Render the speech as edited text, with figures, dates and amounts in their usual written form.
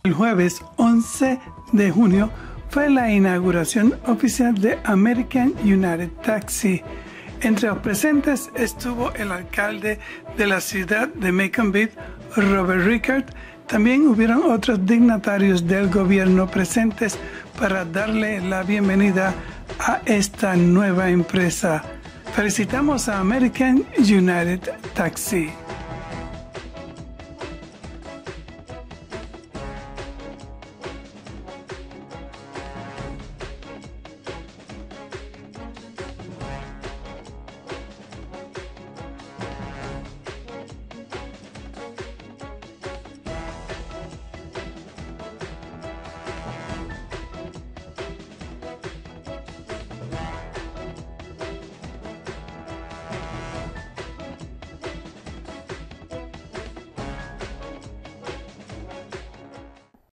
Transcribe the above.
El jueves 11 de junio fue la inauguración oficial de American United Taxi. Entre los presentes estuvo el alcalde de la ciudad de Macon Beach, Robert Rickard. También hubieron otros dignatarios del gobierno presentes para darle la bienvenida a esta nueva empresa. Felicitamos a American United Taxi.